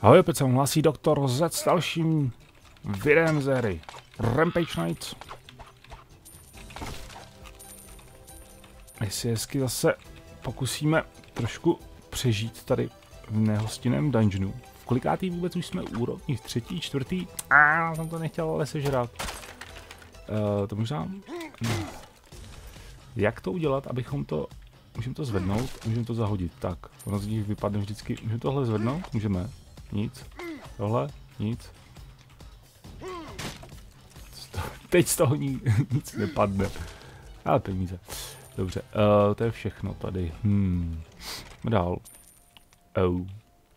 Ahoj, opět se hlásí Doktor Z s dalším videem z hry Rampage Knights. My si hezky zase pokusíme trošku přežít tady v nehostinném dungeonu. V kolikátý vůbec už jsme úrovni? V třetí, čtvrtý? Jsem to nechtěl ale sežrat. To možná... No. Jak to udělat, abychom to... Můžeme to zvednout, můžeme to zahodit. Tak, ono z nich vypadne vždycky. Můžeme tohle zvednout? Můžeme. Nic. Tohle? Nic. Teď z toho nic nepadne. Ale peníze. Dobře, to je všechno tady. Dál. Oh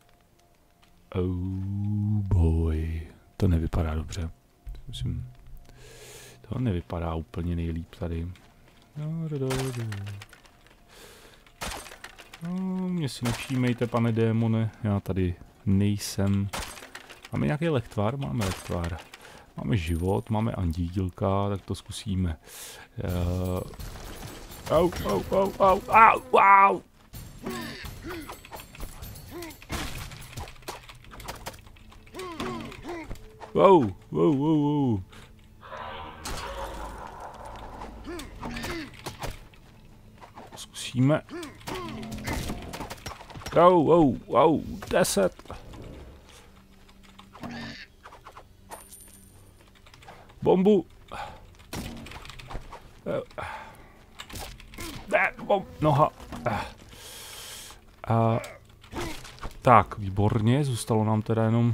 boy. To nevypadá dobře. Myslím, to nevypadá úplně nejlíp tady. Mě si nevšímejte, pane démone, já tady nejsem. Máme nějaký lektvar? Máme lektvar. Máme život, máme andílka, tak to zkusíme. Au. Wow. Zkusíme. Wow, 10. Bombu. Noha. Tak, výborně, zůstalo nám teda jenom...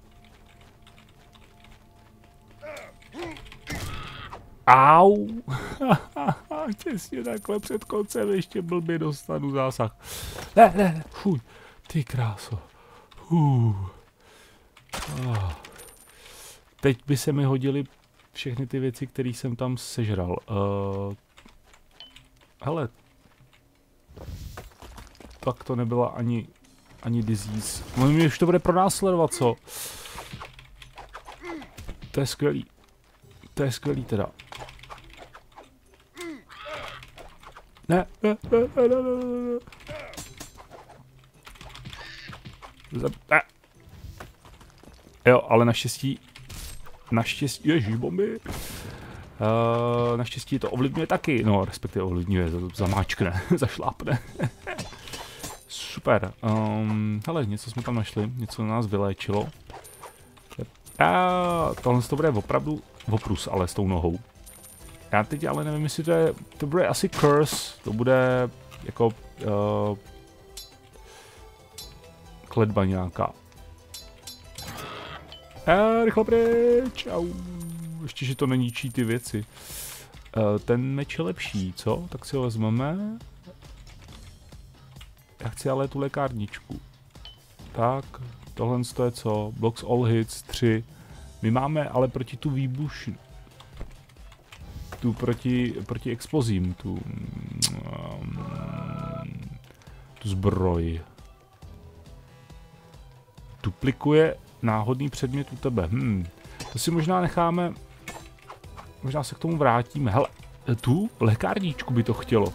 Au! Těsně takhle před koncem ještě blbě dostanu zásah. Ne, fuj, ty kráso. Teď by se mi hodily všechny ty věci, které jsem tam sežral. Hele. Tak to nebyla ani disease. Mě už to bude pronásledovat, co? To je skvělý. To je skvělý teda. Ne. Jo, ale naštěstí, ježišbomby. Naštěstí to ovlivňuje taky, no respektive ovlivňuje, zamáčkne, zašlápne. Super, hele, něco jsme tam našli, něco na nás vyléčilo. Tohle to bude opravdu oprus, ale s tou nohou. Já teď ale nevím, jestli to bude asi curse, to bude jako kletba nějaká. Rychle pryč, ještě, že to neníčí ty věci. Ten meč je lepší, co? Tak si ho vezmeme. Já chci ale tu lékárničku. Tak, tohle je co? Blocks all hits 3. My máme ale proti tu výbuš... Tu proti explozím, tu zbroj. Duplikuje náhodný předmět u tebe. To si možná necháme... Možná se k tomu vrátíme. Hele, tu lékárničku by to chtělo.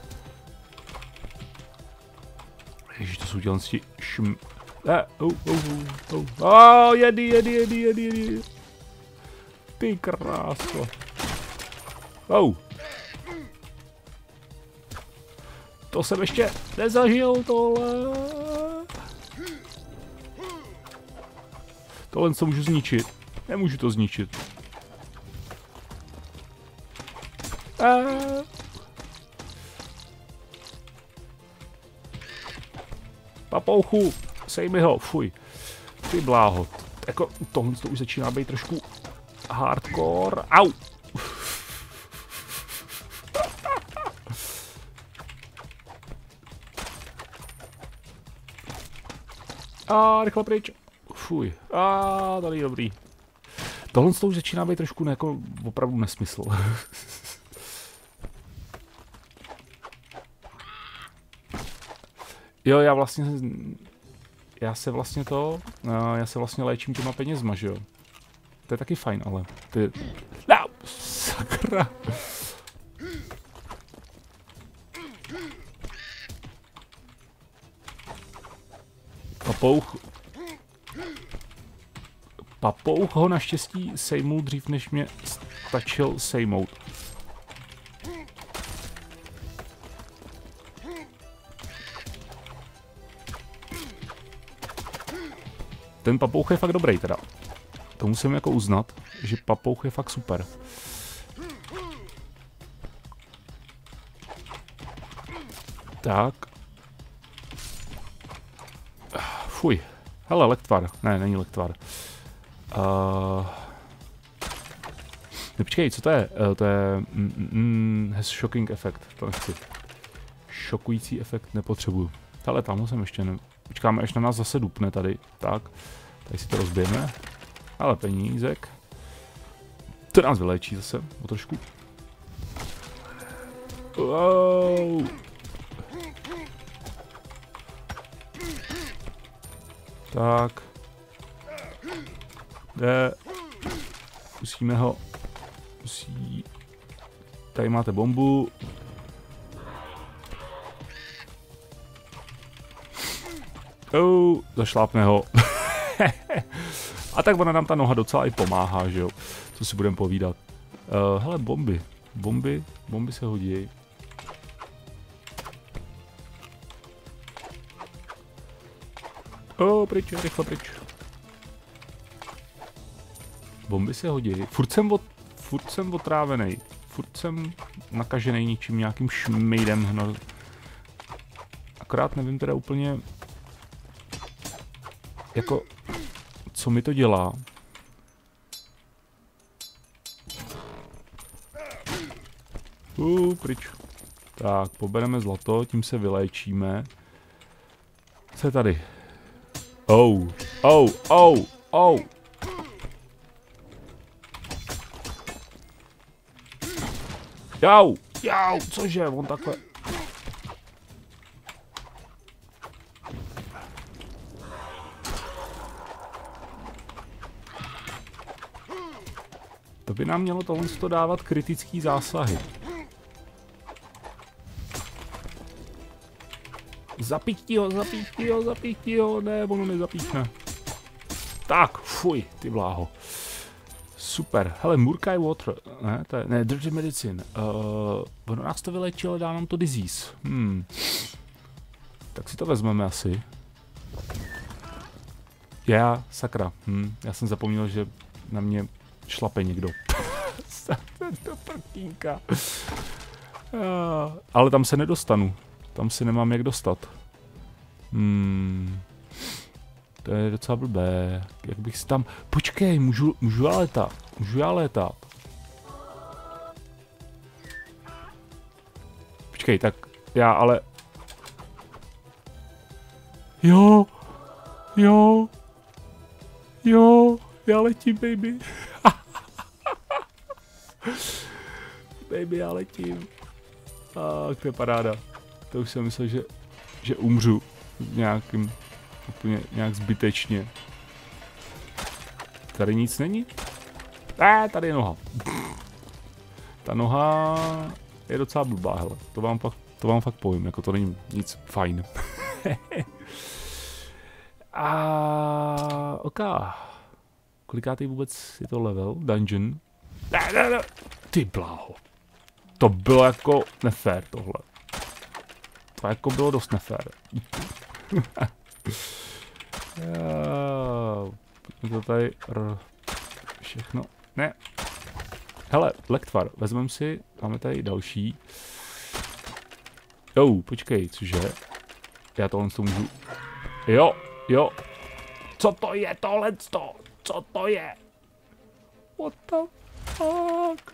Ježiš, to jsou dělanství jedy. Ty kráso. To jsem ještě nezažil, tohle. Tohle co můžu zničit. Nemůžu to zničit. Papouchu, sej mi ho, fuj. Ty bláho. Jako tohle to už začíná být trošku hardcore. Au! Rychle pryč. Fuj. Tady je dobrý. Tohle to už začíná být trošku jako opravdu nesmysl. Jo, já se vlastně léčím těma penězma, že jo. To je taky fajn, ale sakra. Papouch. Papouch ho naštěstí sejmul dřív, než mě stačil sejmout. Ten papouch je fakt dobrý teda. To musím jako uznat, že papouch je fakt super. Tak. Fuj. Hele, lektvar. Ne, není lektvar. Počkej, co to je? To je... has shocking effect. To nechci. Šokující efekt nepotřebuju. Hele, tam jsem ještě ne... Počkáme, až na nás zase dupne tady. Tak. Tady si to rozbijeme. Ale penízek. To nás vyléčí zase. O trošku. Wow. Tak. Jde. Musíme ho. Musí. Tady máte bombu. Zašlápne ho. A tak ona nám ta noha docela i pomáhá, že jo. Co si budeme povídat. Hele, bomby. Bomby se hodí. Pryč, rychle pryč. Bomby se hodí. Furt jsem otrávený. Furt jsem nakažený ničím, nějakým šmejdem. Akorát nevím teda úplně, jako, co mi to dělá. Pryč. Tak, pobereme zlato, tím se vyléčíme. Co je tady? Jau, cože, on takhle. To by nám mělo tohle dávat kritický zásahy. Zapíchni ho, ne, ono nezapíchne. Tak, fuj, ty bláho. Super, hele, Murky Water, ne, Dirty Medicine. Ono nás to vylečí, ale dá nám to disease. Tak si to vezmeme asi. Sakra, já jsem zapomněl, že na mě šlape někdo. To prkínka. Ale tam se nedostanu. Tam si nemám jak dostat. To je docela blbé. Jak bych si tam... Počkej, můžu já létat. Počkej, tak já ale... Jo, já letím, baby. Baby, já letím. To je paráda. To už jsem myslel, že umřu nějakým, úplně nějak zbytečně. Tady nic není? Tady je noha. Ta noha je docela blbá, hele. To vám fakt povím, jako to není nic fajn. OK. Kolikátý vůbec je to level? Dungeon? Ne. Ty bláho. To bylo jako nefér tohle. To jako bylo dost nefér. To tady všechno. Ne. Hele, lektvar, vezmeme si, máme tady další. Počkej, cože? Já tohle můžu. Jo. Co to je tohleto? Co to je? What the fuck?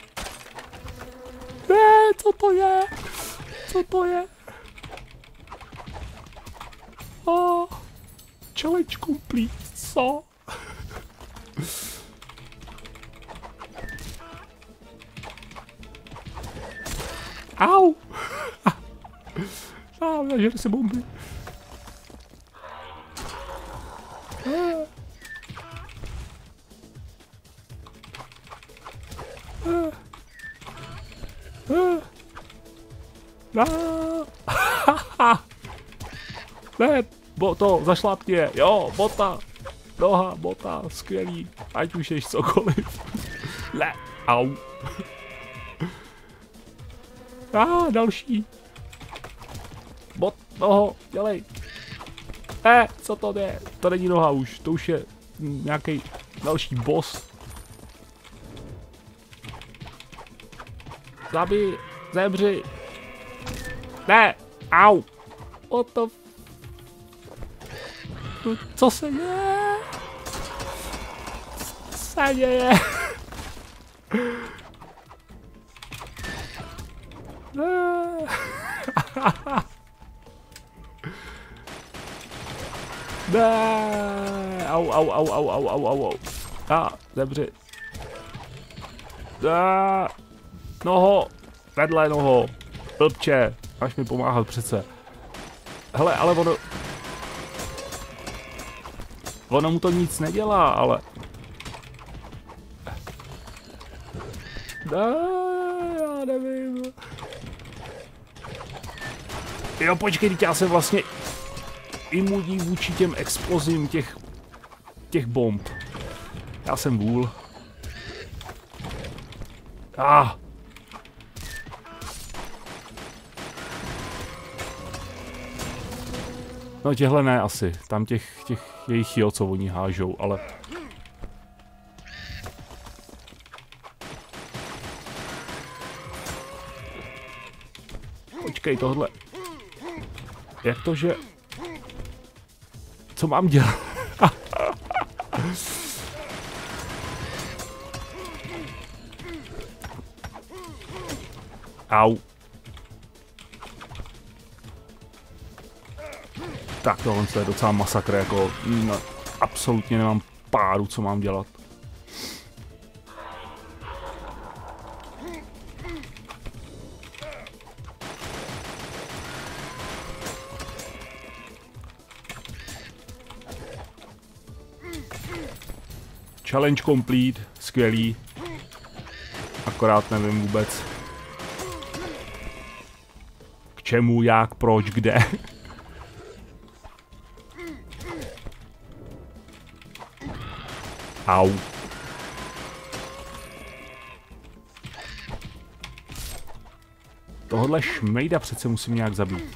Ne, co to je? Co to je? Challenge complete, co? Au! Nažere se bomby. Ne, boto, zašlápni je, jo, bota. noha, bota, skvělý, ať už ješ cokoliv. Ne, au. Další. Bot, noho, dělej. Co to je? To není noha už, to už je nějaký další boss. Zabij, zemři. Ne, au. What the co se děje? Co se děje? Ne, au. Zemři. Noho, vedle noho. Blbče, máš mi pomáhat přece. Hele, ale ono mu to nic nedělá, ale... Já nevím. Jo, počkej, teď já jsem vlastně imunní vůči těm explozím těch bomb. Já jsem vůl. No těhle ne asi, tam těch jejich jo, co oni hážou, ale... Počkej, tohle... Jak to, že... Co mám dělat? Au. Tak tohle je docela masakr, jako absolutně nemám páru, co mám dělat. Challenge complete, skvělý. Akorát nevím vůbec. K čemu, jak, proč, kde. Au. Tohle šmejda přece musím nějak zabít.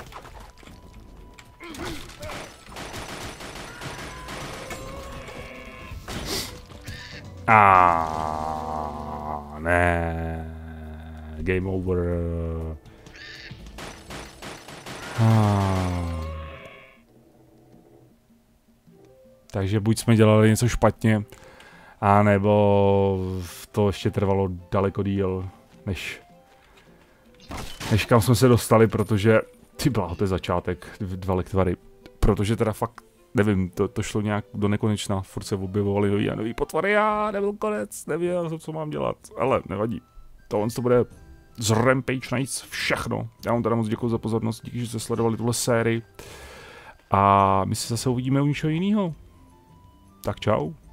Ne. Game over. Takže buď jsme dělali něco špatně, a nebo to ještě trvalo daleko díl, než kam jsme se dostali, protože ty bláho, to je začátek, 2 lektvary, protože teda fakt, nevím, to šlo nějak do nekonečna, furt se objevovaly nový a nový potvory a nebyl konec, nevěděl, co mám dělat, ale nevadí, tohle to bude z Rampage Nights všechno. Já vám teda moc děkuji za pozornost, díky, že jste sledovali tuhle sérii a my se zase uvidíme u něčeho jiného. Tak čau.